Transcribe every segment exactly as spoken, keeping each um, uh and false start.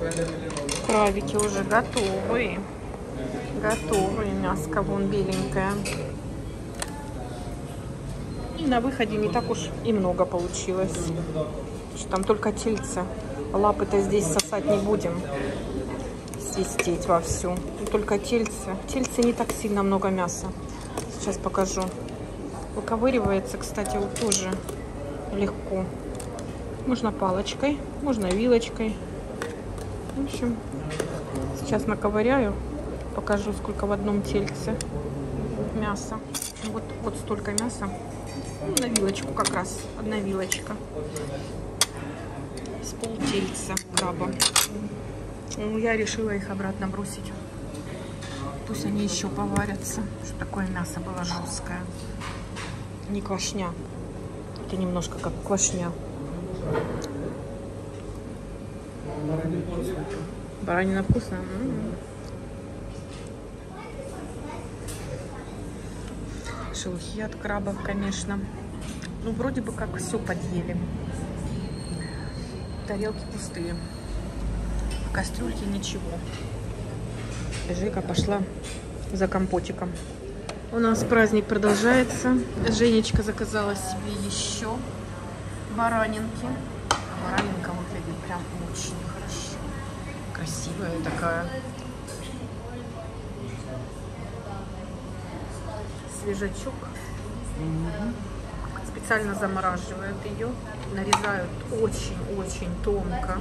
Крабики уже готовые. Готовые. Мяско вон беленькое. И на выходе не так уж и много получилось. Что там только тельце. Лапы-то здесь сосать не будем. Свистеть вовсю. Только тельце. Тельце не так сильно много мяса. Сейчас покажу. Выковыривается, кстати, вот тоже легко. Можно палочкой, можно вилочкой. В общем, сейчас наковыряю. Покажу, сколько в одном тельце мяса. Вот, вот столько мяса. На вилочку как раз. Одна вилочка. С полтельца краба. Ну, я решила их обратно бросить. Пусть они еще поварятся. Что такое мясо было жесткое. Не квашня. Это немножко как квашня. Баранина вкусная. М-м-м. Шелухи от крабов, конечно. Ну, вроде бы как все подъели. Тарелки пустые. В кастрюльке ничего. Жека пошла за компотиком. У нас праздник продолжается. Женечка заказала себе еще баранинки. Баранинка выглядит прям очень хорошо. Красивая такая. Свежачок. Mm-hmm. Специально замораживают ее. Нарезают очень-очень тонко.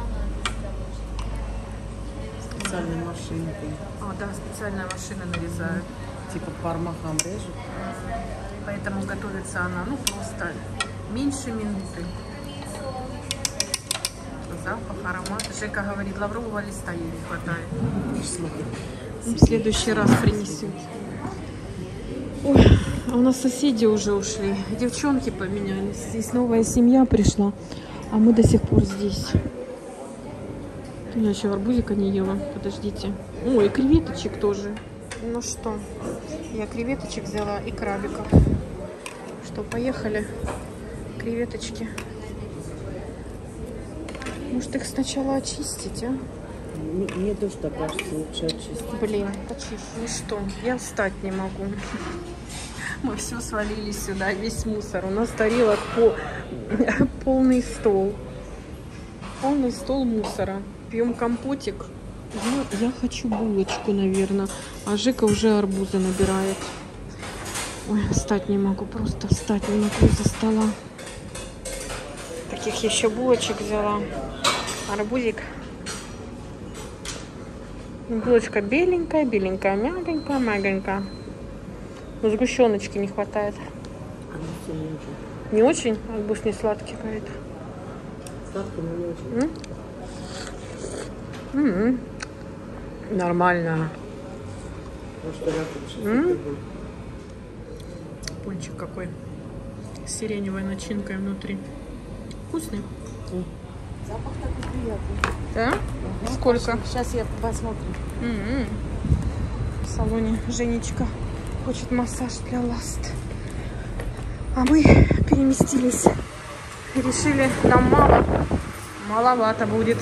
Специальной машинкой. А, да, специальная машина нарезают. Типа пармахан режет. Поэтому готовится она, ну, просто меньше минуты. Запах, аромат. Жека говорит, лаврового листа ей не хватает. Ну, в следующий раз принесет. Ой, а у нас соседи уже ушли. Девчонки поменялись. Здесь новая семья пришла, а мы до сих пор здесь. Я еще арбузика не ела. Подождите. Ой, и креветочек тоже. Ну что, я креветочек взяла и крабиков. Что, поехали? Креветочки. Может, их сначала очистить, а? Мне тоже так кажется, лучше очистить. Блин, почищу. Ну что, я встать не могу. Мы все свалили сюда, весь мусор. У нас тарелок по... полный стол. Полный стол мусора. Пьем компотик. Я, я хочу булочку, наверное. А Жека уже арбузы набирает. Ой, встать не могу. Просто встать не могу из-за стола. Таких еще булочек взяла. Арбузик. Булочка беленькая, беленькая, мягенькая, мягенькая. Но сгущеночки не хватает. Не очень? Арбуз не сладкий какой-то. Сладкий, но не очень. М-м-м. Нормально. М-м. Пончик какой. С сиреневой начинкой внутри. Вкусный. Запах такой приятный. Да? Ага. Сколько? Сейчас я посмотрю. М-м. В салоне Женечка хочет массаж для ласт. А мы переместились. Решили, нам мало. Маловато будет.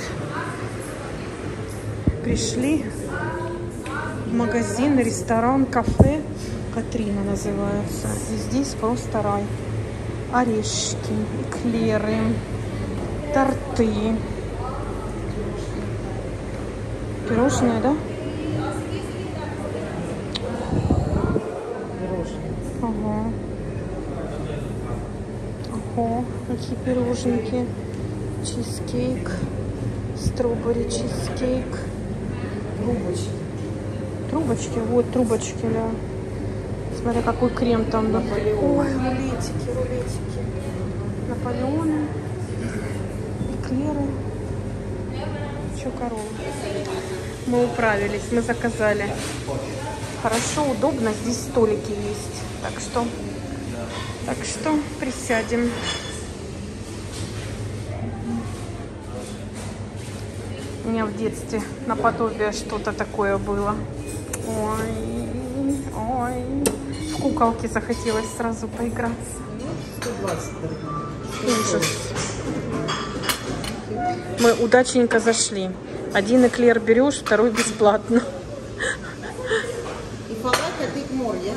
Пришли в магазин, ресторан, кафе. Катрина называется. И здесь просто рай. Орешки, эклеры, торты. Пирожные, да? Пирожные. Ага. Ого, какие пирожники. Чизкейк. Стробери чизкейк. Трубочки. Трубочки? Вот трубочки, да. Смотри, какой крем там. Наполеон. Ой, рулетики, рулетики. Наполеоны. Эклеры. Че, корова? Мы управились, мы заказали. Хорошо, удобно. Здесь столики есть. Так что, так что присядем. У меня в детстве наподобие что-то такое было. Ой, ой. В куколки захотелось сразу поиграться. сто двадцать. Ужас. Мы удачненько зашли. Один эклер берешь, второй бесплатно. И фалафель, ты море.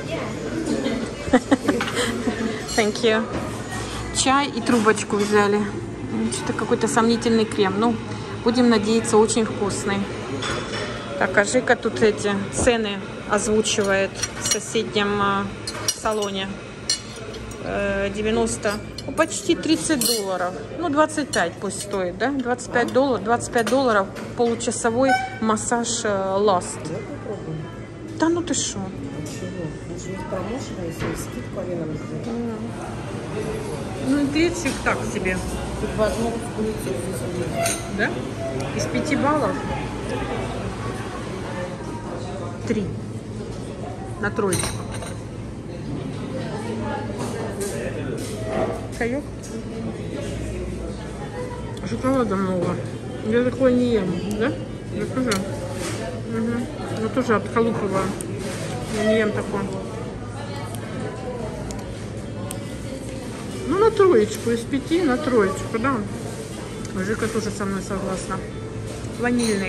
Thank you. Чай и трубочку взяли. Что-то какой-то сомнительный крем. Ну, будем надеяться, очень вкусный. Так, а Жека тут эти цены озвучивает в соседнем э, салоне. Э, девяносто, ну, почти тридцать долларов. Ну, двадцать пять пусть стоит, да? двадцать пять долларов, двадцать пять долларов получасовой массаж э, Last. Да ну ты шо? Ну, интуиция так себе. Да? Из пяти баллов три на троечку. Каёк. Шоколада много. Я такое не ем, да? Я тоже. Угу. Я тоже отколупываю. Я не ем такое. Ну, на троечку. Из пяти на троечку, да. Жека тоже со мной согласна. Ванильный.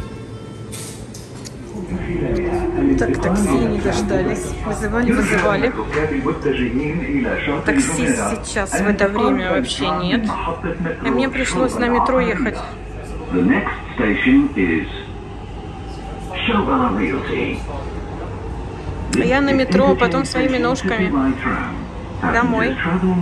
Так, такси не дождались. Вызывали, вызывали. Такси сейчас в это время вообще нет. И мне пришлось на метро ехать. Я на метро, а потом своими ножками домой.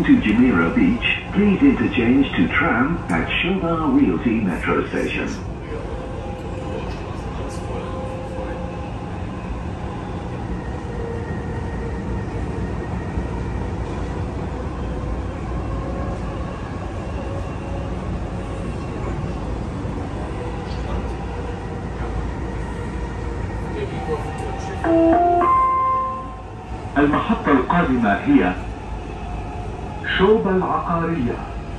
المحطة القادمة هي شوبة العقارية.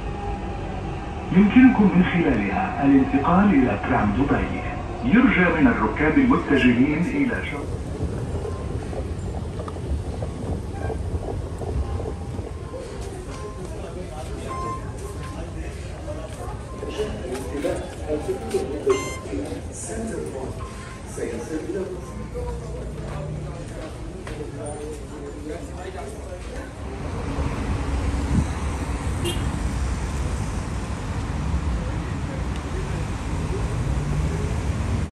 يمكنكم من خلالها الانتقال إلى ترام دبي. يرجى من الركاب المتجهين إلى شوبة